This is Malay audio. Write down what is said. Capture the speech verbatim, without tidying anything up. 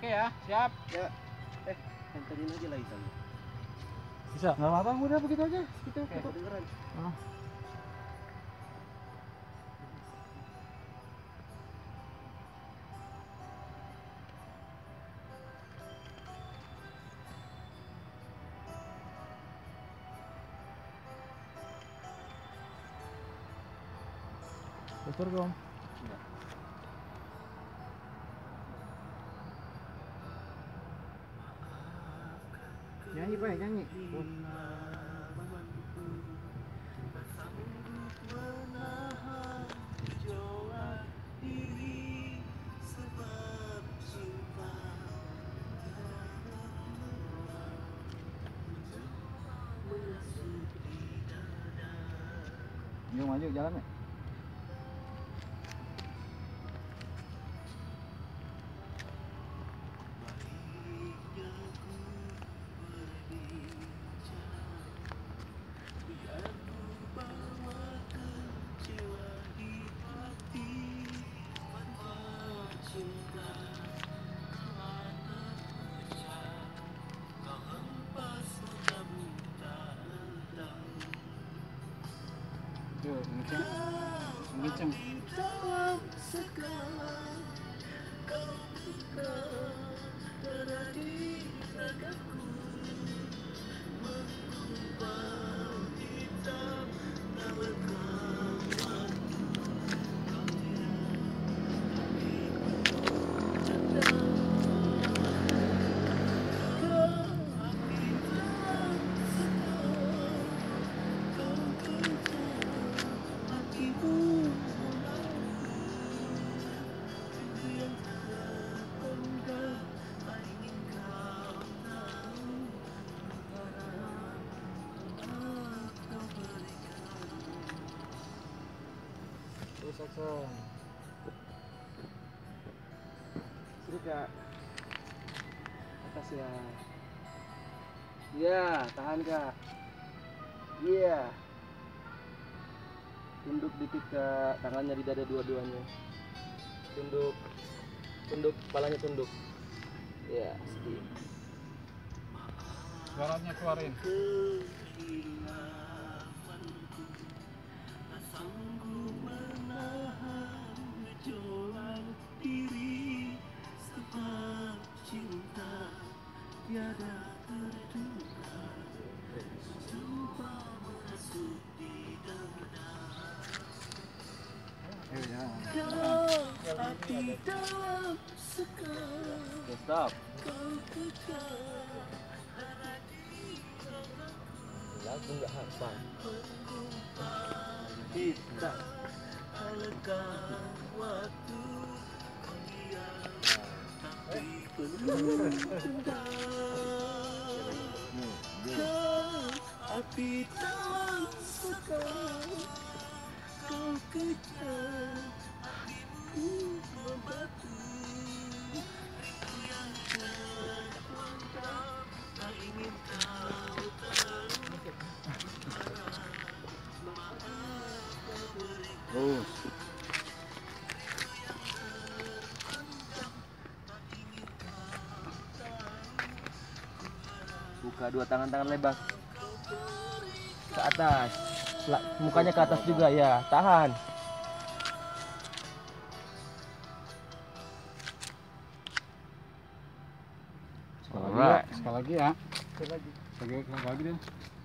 Oke ya, siap. Ya. Eh, anterin aja lah Isan. Bisa, nggak apa-apa, udah begitu aja. Gitu, Oke. gitu. Kedengeran. Oh. Betul, Om. Nyanyi, Pak, nyanyi. Yuk maju jalan ya. Yuk, ngenceng, ngenceng. Terus action. Sini Kak. Atas ya. Iya, tahan Kak. Iya. Tunduk dikit Kak, tangannya di dada dua-duanya. Tunduk. Tunduk, kepalanya tunduk. Iya, sedih. Suaranya keluarin. Oke, stop. Lagu nggak hafal. Kita. Api tak sekali kau kejar, apimu membatu, aku yang terpendam, tak ingin kau tahu. Oh. Buka dua tangan-tangan lebar ke atas, mukanya ke atas juga ya, tahan. Sekali lagi, ya. Sekali lagi ya. Sekali lagi. Sekali lagi deh.